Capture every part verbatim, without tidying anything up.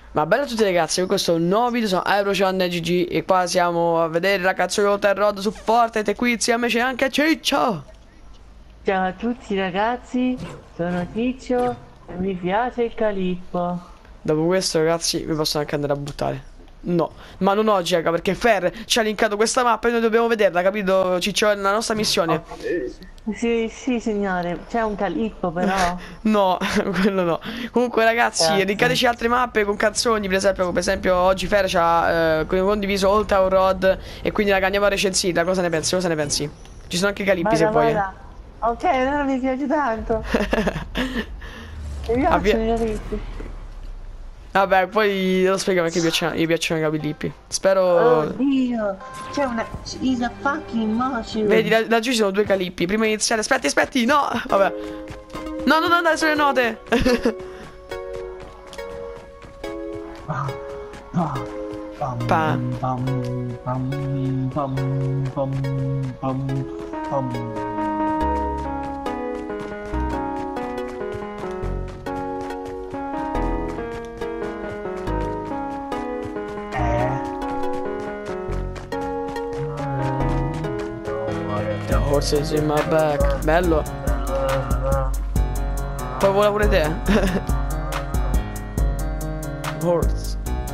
Ma bella a tutti ragazzi, con questo nuovo video sono Eurochan G G e qua siamo a vedere la canzone di Walter Rod su Fortnite e qui insieme c'è anche Ciccio. Ciao a tutti ragazzi, sono Ciccio e mi piace il calippo. Dopo questo ragazzi mi possono anche andare a buttare. No, ma non oggi raga, perché Fer ci ha linkato questa mappa e noi dobbiamo vederla, capito Ciccio? È la nostra missione. Oh, eh, sì, sì signore, c'è un calippo però. No, quello no. Comunque ragazzi, Grazie. linkateci altre mappe con canzoni. Per esempio, per esempio oggi Fer ci ha eh, condiviso Old Town Road. E quindi raga andiamo a recensirla. Cosa ne pensi? Cosa ne pensi? Ci sono anche i calippi se vuoi. Vada. Ok, allora mi piace tanto. Mi piacciono Avvia- i calippi. Vabbè, poi lo spiego perché gli piacciono, gli piacciono i capilippi. Spero. Oddio, c'è una... is a fucking motion. Vedi, la- laggiù ci sono due calippi. Prima di iniziare. Aspetti, aspetti, no! Vabbè. No, no, no, andare sulle note. Pam, Pa. pam, pam, pam, pam, pam, pam, pam. The horses in my back. Bello. Poi vola pure te. Horse.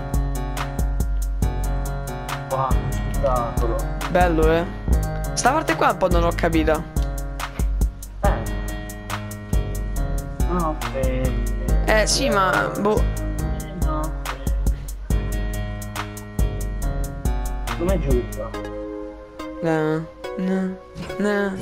Wow, spettacolo. Bello, eh. Sta parte qua un po' non l'ho capita. Eh. No, aspetta. Eh sì, ma boh. No. Com'è giusto? No, no, no.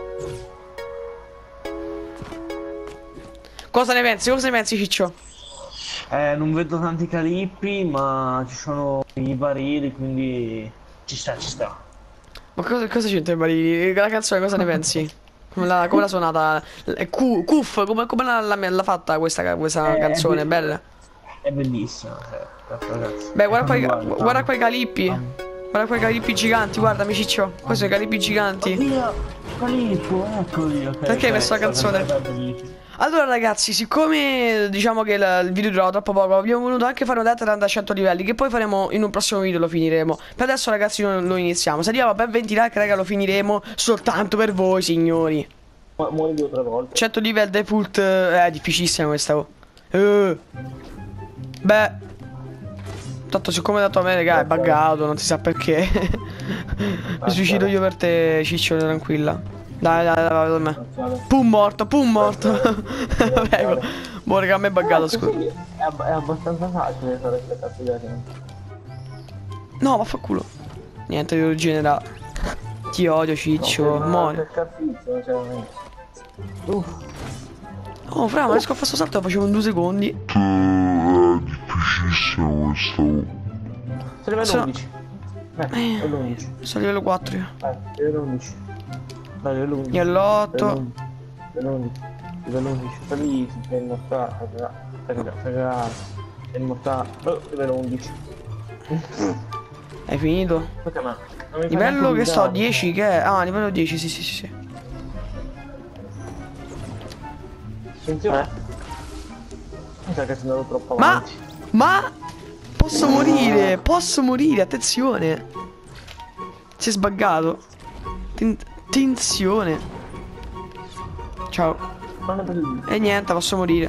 Cosa ne pensi? Cosa ne pensi, Ciccio? Eh, non vedo tanti calippi, ma ci sono i barili, quindi ci sta, ci sta. Ma cosa, cosa c'entra i barili? La canzone cosa ne pensi? Come l'ha come l'ha suonata? È cu- Cuff, come, come l'ha, l'ha- l'ha fatta questa, questa Eh, canzone? è be- Bella. È bellissima, eh, ragazzi. Beh, guarda qua, i- Guarda, guarda qua i calippi. Guarda qua i calippi giganti, guardami Ciccio. Questi sono i calippi giganti. Oddio, calippo, eccoli, ok. Perché hai messo la canzone? Allora ragazzi, siccome diciamo che la- il video durava troppo poco, abbiamo voluto anche fare una Death da cento livelli, che poi faremo in un prossimo video, lo finiremo. Per adesso ragazzi lo, lo iniziamo. Se arriviamo a ben venti like raga lo finiremo soltanto per voi signori. Mu- Muori due o tre volte. cento livelli default, eh, è difficilissima questa. Oh. Eh. Beh, tanto siccome è dato a me raga è buggato, non si sa perché. Mi suicido io per te Ciccio, tranquilla. Dai, dai, dai, vai da me. Pum morto, pum morto. Prego. Boh, raga, a me è buggato, scusa. È, ab- è abbastanza facile fare queste cazzate. No, vaffanculo. Niente, devo rigenerare. Ti odio, Ciccio. Muori. Uff. Oh, fra, ma riesco a fare sto salto, lo facevo in due secondi. È difficilissimo questo. Sono livello Sono- undici. Eh, livello undici. Sono a livello quattro io. Eh, livello undici. Dai, livello undici. Livello otto. Livello undici. Livello undici. Sta lì, sei immortale. Sei immortale. Oh, livello undici. Hai finito? Aspetta, ma non mi fai Livello neanche che sto, guidare. dieci che è? Ah, livello dieci, sì, sì, sì, sì. Attenzione. Eh. Mi sa che sono andato troppo Ma, avanti. ma, posso morire, posso morire, attenzione. Si è sbaggato. Ten- tensione. Ciao. Non è bellissimo. E niente, posso morire.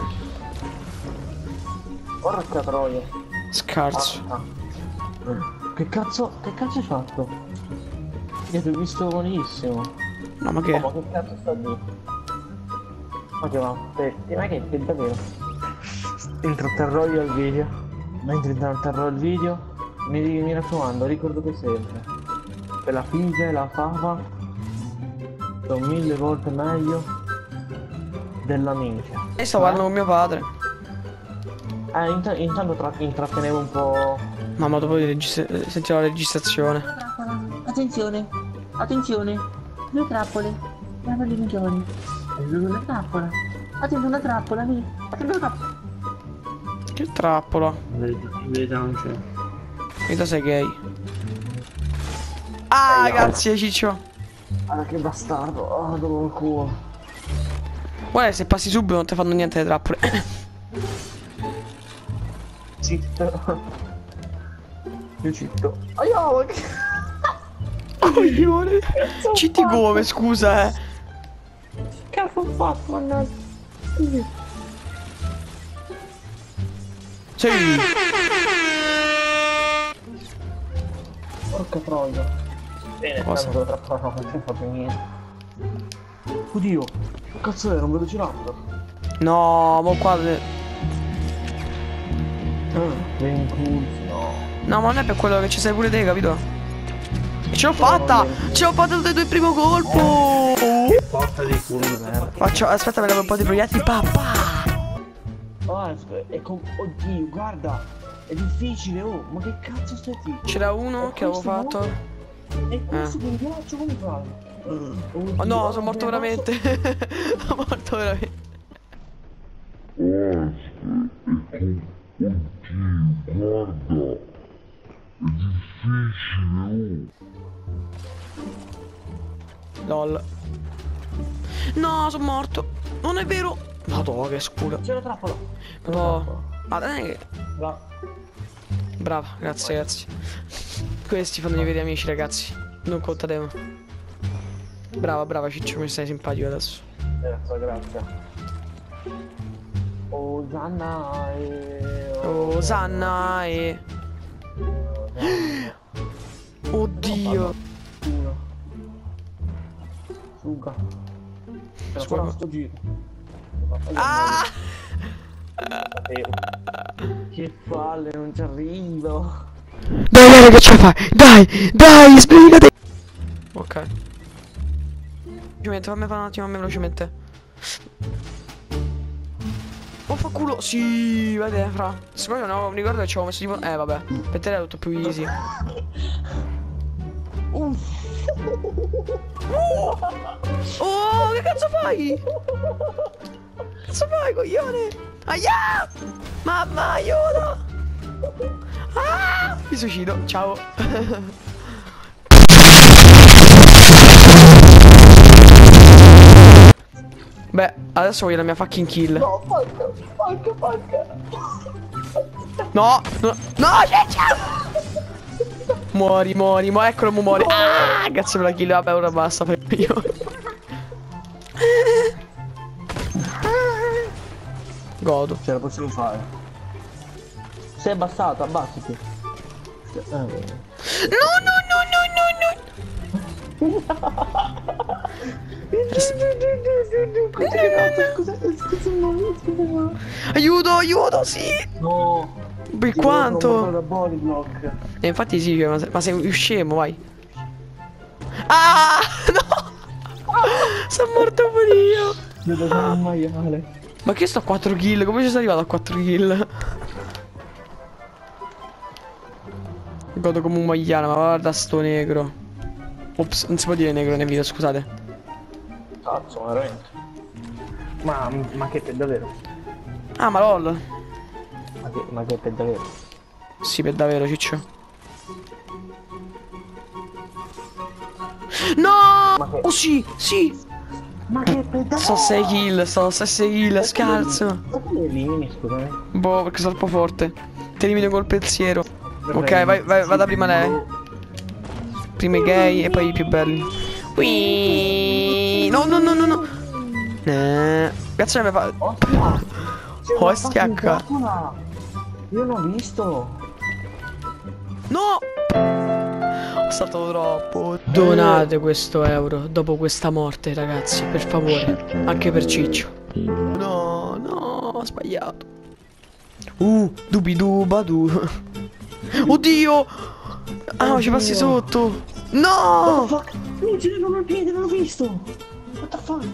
Porca troia. Scarso. Ah. Che cazzo, che cazzo hai fatto? Io ti ho visto buonissimo. No, ma Oh, che? ma che cazzo sta lì? Ma che va? Aspetta, ma che è davvero? Intratterrò io il video. Mentre intratterrò il video, mi, mi raccomando, ricordate sempre che la figa e la fava sono mille volte meglio della minchia. E sto parlando con mio padre. Eh, int intanto tra intrattenevo un po'. Mamma, dopo di registra- sentirò la registrazione. Attenzione, attenzione, due trappole, guarda le migliori. Una trappola, attento una trappola lì, attento una trappola. Che trappola. Vedo non c'è. Vita sei gay. Ah, grazie Ciccio. Guarda che bastardo, ah, dove il culo. Guarda, se passi subito non ti fanno niente le trappole. Zitto. Io citto. Aiò, che... Coglione. Citti come, scusa, eh. Cazzo ho fatto, mannaggia. Sì. Porca troia. Bene, Cosa? tanto tra poco non c'è proprio niente. Oddio, che cazzo era un velociraptor? No, ma qua. Ah, ben cool, no. No, ma non è per quello che ci sei pure te, capito? E ce l'ho fatta! Ce l'ho fatta tutte e due il primo colpo! Porta di culo di merda. Faccio. Aspetta, me ne un po' di proiettili. Papà! Oh, aspetta, è com... Oddio, guarda! È difficile, oh! Ma che cazzo stai qui? C'era uno che avevo fatto. E questo che ghiaccio come fai? Oh no, sono morto veramente. Sono morto veramente. Oh, è con... Oddio, guarda. È difficile, oh. Lol. No, sono morto. Non è vero. Madonna, che scuro. C'è la trappola! No. Ma non è che. Va. Brava, grazie, grazie. Questi fanno i veri amici, ragazzi. Non contatemo. Brava, brava, Ciccio, mi stai simpatico adesso. Grazie, grazie. Osanna e... Osanna e. Oddio. Suga. Suga. Suga. Sto giro. Ah! Che palle, non ci arrivo. Dai, dai, che ce la fai? Dai, dai, sbrigati. Ok. Velocemente, fammi fare un attimo a me velocemente. Oh, fa culo. Sì, vede, fra. Secondo me no, mi ricordo che ci avevo messo tipo. Eh, vabbè. Per te era tutto più easy. Uff. Oh, che cazzo fai? Che cazzo fai, coglione? Aia! Mamma, aiuto! Ah! Mi suicido, ciao. Beh, adesso voglio la mia fucking kill. No, porca, porca, porca. No, no, no, Ciccio! Muori, muori, muori, eccolo, mu muori. Ah, grazie per la kill, vabbè, ora basta, fai io. Godo. Ce la possiamo fare. Sei abbassato, abbassati. Eh, No, no, no, no, no, no. Aiuto, aiuto, sì. No. Per Ti quanto? da body block. E infatti sì, cioè, ma, se- ma sei scemo, vai. Ah, no. Sono morto pure io. Vedo come un maiale. Ma che sto a quattro kill? Come ci sei arrivato a quattro kill? Godo come un maiale, ma guarda sto negro. Ops, non si può dire negro nel video, scusate. Cazzo, veramente. Ma, ma che per davvero? Ah, ma lol. Ma che, ma che per davvero? Sì, per davvero, Ciccio. No! Ma che- Oh sì, sì! Ma che per davvero? Sto a sei kill, sto a sei kill, scherzo. Ma che li elimini, scusami? Boh, perché sono troppo forte. Ti elimino col pensiero. Ok, vai, vai, vada prima lei. Prima i gay e poi i più belli. Ui. No, no, no, no, no. Eh, cazzo mi fa. Ostia! Oh, schiacca. Io l'ho visto! No! È stato troppo. Donate questo euro dopo questa morte, ragazzi, per favore. Anche per Ciccio. No, no, ho sbagliato. Uh, dubidubadu. Oddio! Ah, ma ci passi sotto. No! Fuck! Mi girano il piede, non l'ho visto! What the fuck?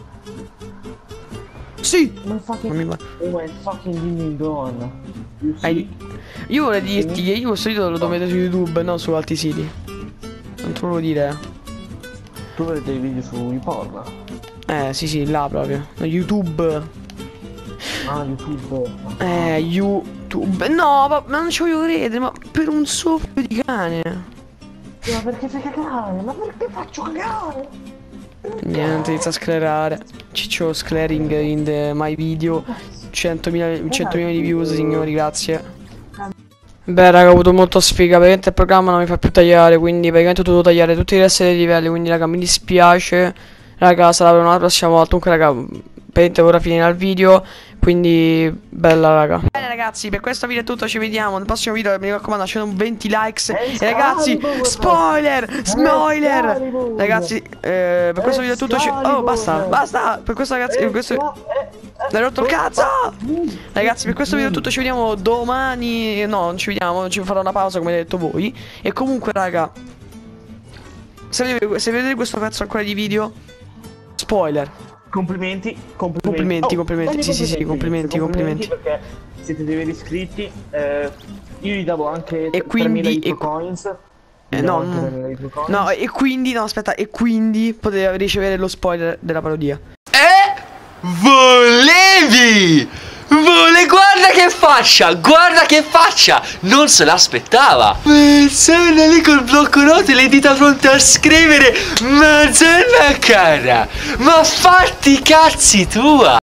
Sì! Ma fucking... Non mi va. Oh my fucking dimmi donna! Hai- Io vorrei dirti che io questo video lo devo mettere su YouTube, non su altri siti. Non te lo volevo dire. Tu vedete i video su YouPorn? Eh, sì, sì, là proprio. No, YouTube. Ah, YouTube. Eh, YouTube. No, ma, ma non ci voglio credere, ma per un soffio di cane. Ma perché fai cagare? Ma perché faccio cagare? Niente, inizia a sclerare. Ciccio sclering in the my video. centomila, centomila di views, signori, grazie. Beh raga, ho avuto molto sfiga, praticamente il programma non mi fa più tagliare, quindi praticamente ho dovuto tagliare tutti i resti dei livelli, quindi raga mi dispiace. Raga, sarà per una prossima volta. Comunque raga, praticamente ora finirà il video, quindi bella raga. Bene ragazzi, per questo video è tutto, ci vediamo nel prossimo video, mi raccomando lasciate un venti likes. E ragazzi, spoiler, spoiler. Ragazzi, eh, per questo video è tutto, ci... oh basta, basta. Per questo ragazzi, per questo... L'hai rotto il cazzo! Ragazzi, per questo video è tutto, ci vediamo domani. No, non ci vediamo, ci farò una pausa come avete detto voi. E comunque raga, se vedete, se vedete questo pezzo ancora di video, spoiler. Complimenti, complimenti. Complimenti, Oh, complimenti, belli sì, sì, sì, complimenti, complimenti. Perché siete dei veri iscritti. Eh, io gli davo anche E quindi- tremila e- coins. Eh, no, no, no, e quindi, no, aspetta, e quindi potete ricevere lo spoiler della parodia. Eh? Volevi! Vole, guarda che faccia! Guarda che faccia! Non se l'aspettava! Persona lì col blocco note e le dita pronte a scrivere! Madonna cara! Ma fatti i cazzi tua!